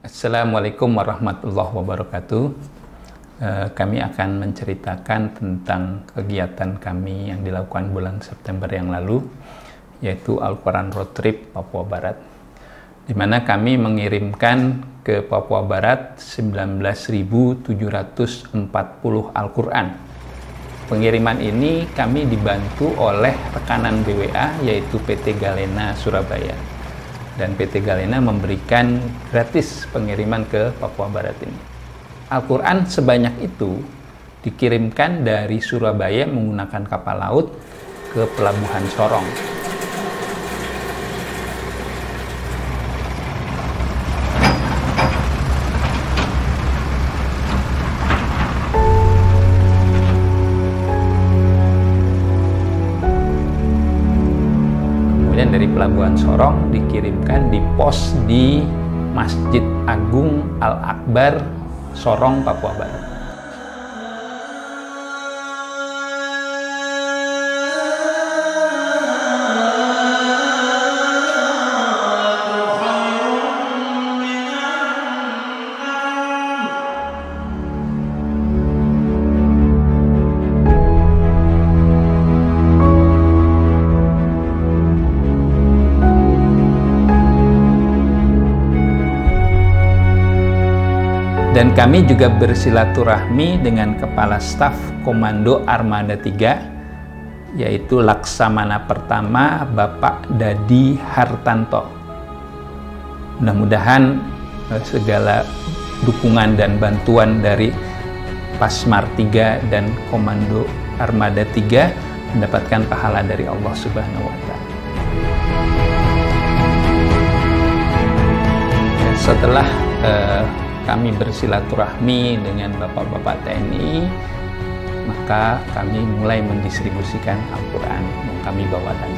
Assalamualaikum warahmatullahi wabarakatuh. Kami akan menceritakan tentang kegiatan kami yang dilakukan bulan September yang lalu, yaitu Al-Quran Road Trip Papua Barat, di mana kami mengirimkan ke Papua Barat 19.740 Al-Quran. Pengiriman ini kami dibantu oleh rekanan BWA, yaitu PT Galena Surabaya. Dan PT Galena memberikan gratis pengiriman ke Papua Barat ini. Al-Quran sebanyak itu dikirimkan dari Surabaya menggunakan kapal laut ke Pelabuhan Sorong. Kemudian dari Pelabuhan Sorong dikirimkan di pos di Masjid Agung Al-Akbar Sorong, Papua Barat. Dan kami juga bersilaturahmi dengan Kepala Staf Komando Armada 3, yaitu Laksamana Pertama Bapak Dadi Hartanto. Mudah-mudahan segala dukungan dan bantuan dari Pasmar 3 dan Komando Armada 3 mendapatkan pahala dari Allah Subhanahu wa Ta'ala. Setelah kami bersilaturahmi dengan bapak-bapak TNI, maka kami mulai mendistribusikan Al-Quran yang kami bawa tadi.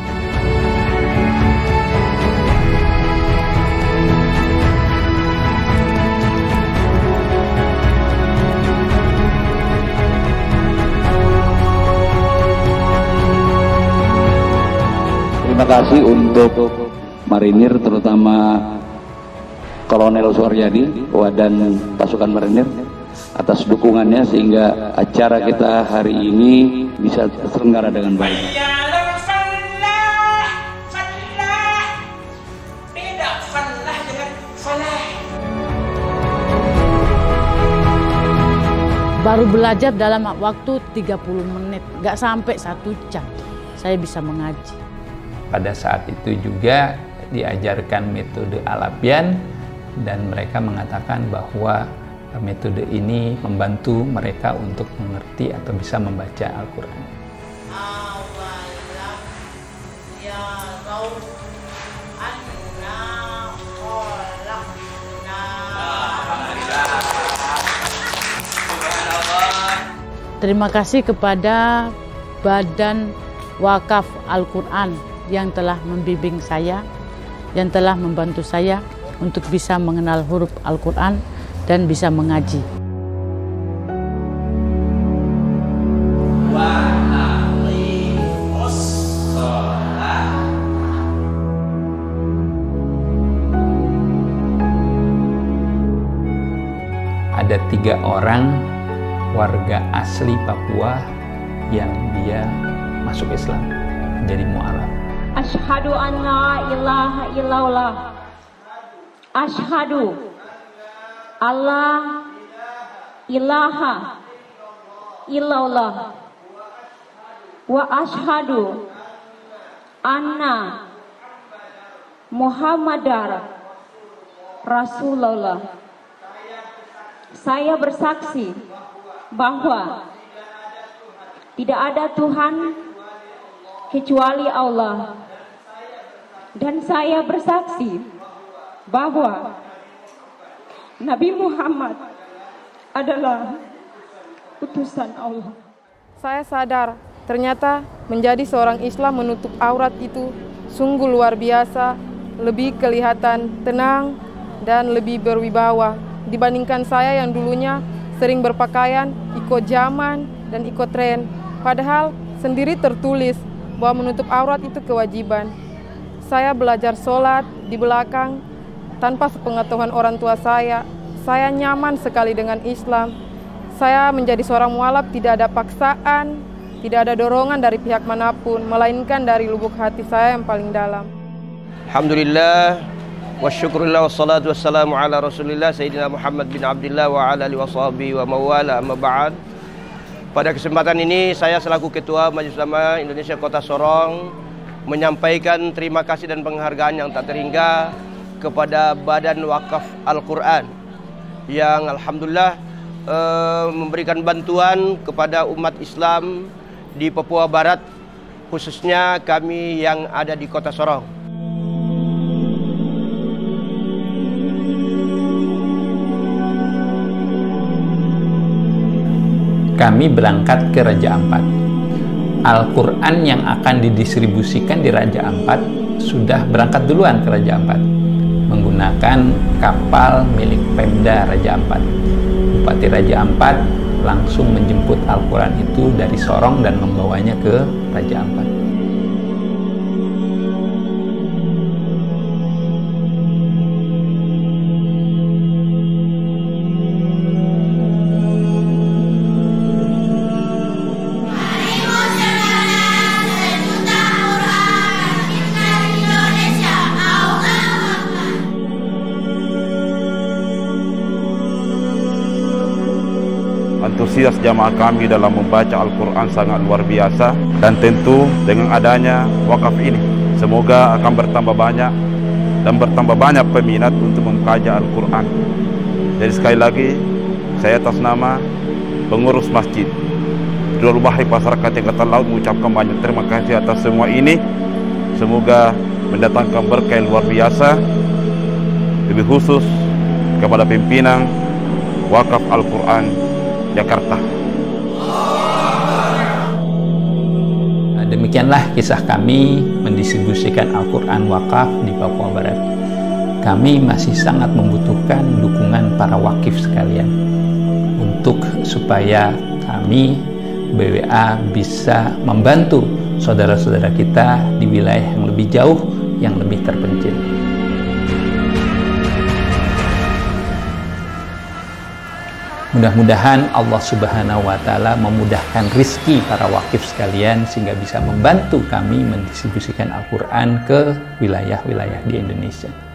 Terima kasih untuk marinir, terutama Kolonel Suharyadi dan pasukan marinir atas dukungannya sehingga acara kita hari ini bisa terselenggara dengan baik. Baru belajar dalam waktu 30 menit, nggak sampai 1 jam saya bisa mengaji. Pada saat itu juga diajarkan metode Al-Abyan, dan mereka mengatakan bahwa metode ini membantu mereka untuk mengerti atau bisa membaca Al-Quran. Terima kasih kepada Badan Wakaf Al-Quran yang telah membimbing saya, yang telah membantu saya untuk bisa mengenal huruf Al-Quran dan bisa mengaji. Ada 3 orang warga asli Papua yang dia masuk Islam, menjadi mu'alaf. Asyhadu an la ilaha illallah. Asyhadu Allah ilaha illallah wa asyhadu anna Muhammadar Rasulullah. Saya bersaksi bahwa tidak ada Tuhan kecuali Allah, dan saya bersaksi bahwa Nabi Muhammad adalah utusan Allah. Saya sadar ternyata menjadi seorang Islam menutup aurat itu sungguh luar biasa, lebih kelihatan tenang dan lebih berwibawa dibandingkan saya yang dulunya sering berpakaian ikut zaman dan ikut tren. Padahal sendiri tertulis bahwa menutup aurat itu kewajiban. Saya belajar sholat di belakang Tanpa sepengetahuan orang tua saya nyaman sekali dengan Islam. Saya menjadi seorang mualaf tidak ada paksaan, tidak ada dorongan dari pihak manapun, melainkan dari lubuk hati saya yang paling dalam. Alhamdulillah, wa syukurillah, wassalatu wassalamu ala rasulillah, Sayyidina Muhammad bin Abdullah wa ala alihi wa sahbihi wa mawala, amma ba'd. Pada kesempatan ini, saya selaku Ketua Majelis Ulama Indonesia Kota Sorong menyampaikan terima kasih dan penghargaan yang tak terhingga kepada Badan Wakaf Al-Quran yang alhamdulillah memberikan bantuan kepada umat Islam di Papua Barat, khususnya kami yang ada di Kota Sorong. Kami berangkat ke Raja Ampat. Al-Quran yang akan didistribusikan di Raja Ampat sudah berangkat duluan ke Raja Ampat menggunakan kapal milik Pemda Raja Ampat. Bupati Raja Ampat langsung menjemput Al-Quran itu dari Sorong dan membawanya ke Raja Ampat. Antusias jamaah kami dalam membaca Al-Quran sangat luar biasa, dan tentu dengan adanya wakaf ini semoga akan bertambah banyak dan bertambah banyak peminat untuk membaca Al-Quran. Jadi sekali lagi saya atas nama pengurus masjid Abdul Bahri Pasar Kating Angkatan Laut mengucapkan banyak terima kasih atas semua ini. Semoga mendatangkan berkah luar biasa, lebih khusus kepada pimpinan Wakaf Al-Quran Jakarta. Demikianlah kisah kami mendistribusikan Al-Quran wakaf di Papua Barat. Kami masih sangat membutuhkan dukungan para wakif sekalian untuk supaya kami BWA bisa membantu saudara-saudara kita di wilayah yang lebih jauh, yang lebih terpencil. Mudah-mudahan Allah Subhanahu wa Ta'ala memudahkan rizki para wakif sekalian sehingga bisa membantu kami mendistribusikan Al-Quran ke wilayah-wilayah di Indonesia.